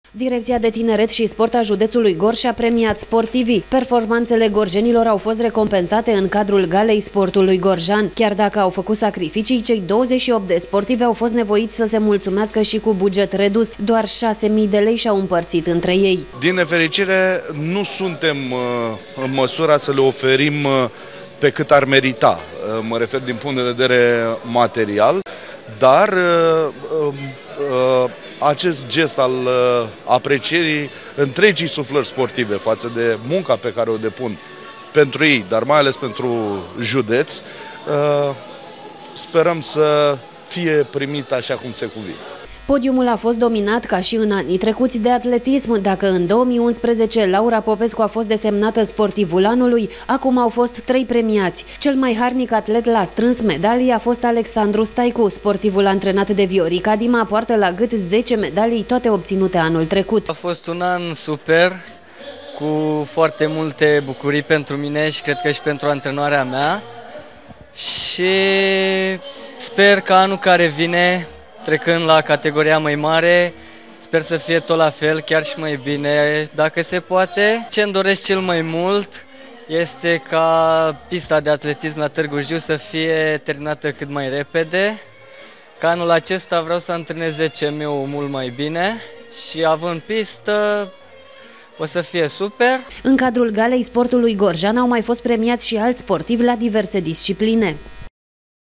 Direcția de Tineret și Sport a județului Gorj a premiat sportivii. Performanțele gorjenilor au fost recompensate în cadrul Galei Sportului Gorjan. Chiar dacă au făcut sacrificii, cei 28 de sportivi au fost nevoiți să se mulțumească și cu buget redus. Doar 6.000 de lei și-au împărțit între ei. Din nefericire, nu suntem în măsura să le oferim pe cât ar merita. Mă refer din punct de vedere material, dar acest gest al aprecierii întregii suflări sportive față de munca pe care o depun pentru ei, dar mai ales pentru județ, sperăm să fie primit așa cum se cuvine. Podiumul a fost dominat, ca și în anii trecuți, de atletism. Dacă în 2011 Laura Popescu a fost desemnată sportivul anului, acum au fost 3 premiați. Cel mai harnic atlet la strâns medalii a fost Alexandru Staicu. Sportivul antrenat de Viorica Dima poartă la gât 10 medalii, toate obținute anul trecut. A fost un an super, cu foarte multe bucurii pentru mine și cred că și pentru antrenoarea mea. Și sper că anul care vine, trecând la categoria mai mare, sper să fie tot la fel, chiar și mai bine, dacă se poate. Ce îmi doresc cel mai mult este ca pista de atletism la Târgu Jiu să fie terminată cât mai repede. Ca anul acesta vreau să antrenez 10.000 mult mai bine și având pistă o să fie super. În cadrul Galei Sportului Gorjan au mai fost premiați și alți sportivi la diverse discipline.